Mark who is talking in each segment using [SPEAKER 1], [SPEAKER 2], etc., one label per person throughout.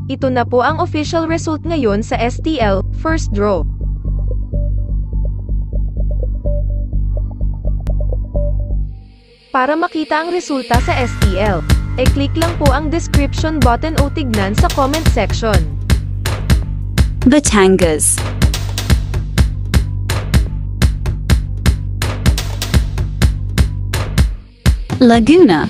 [SPEAKER 1] Ito na po ang official result ngayon sa STL, first draw. Para makita ang resulta sa STL, e-click lang po ang description button o tignan sa comment section.
[SPEAKER 2] Batangas, Laguna,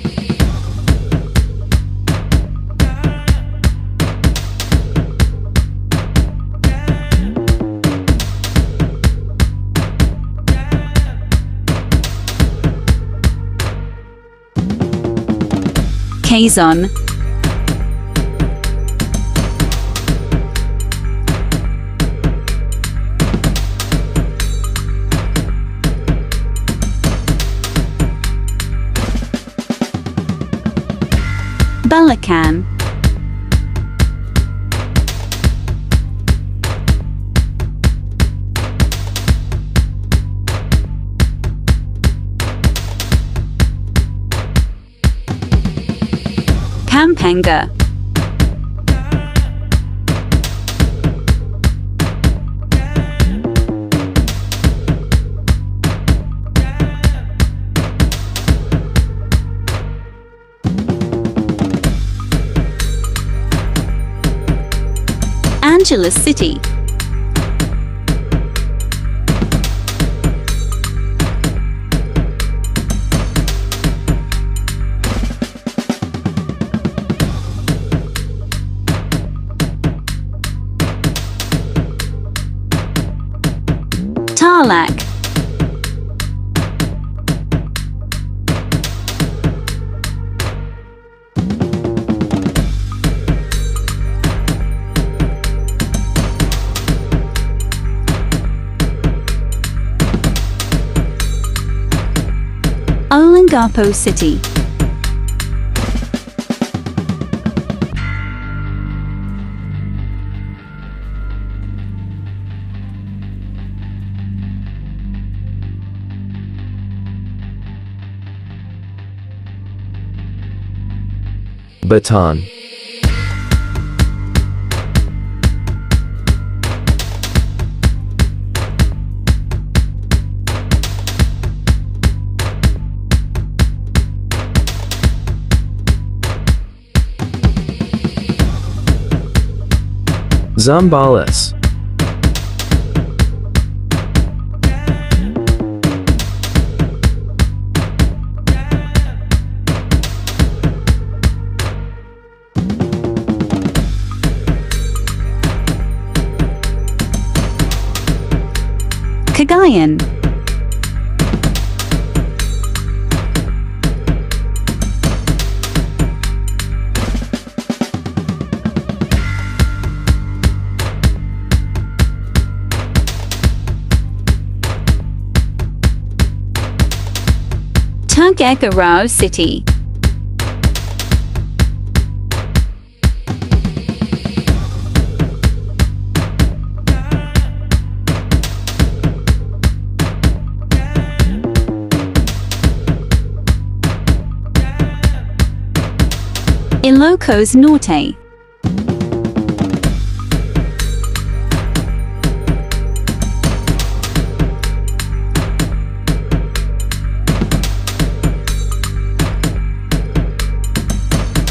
[SPEAKER 2] Quezon, Bulacan, Pampanga, Angeles City, Tarlac, Olongapo City,
[SPEAKER 3] Bataan, Zambales,
[SPEAKER 2] Cagayan, Tuguegarao City, Ilocos Norte,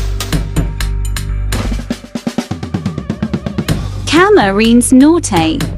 [SPEAKER 2] Camarines Norte,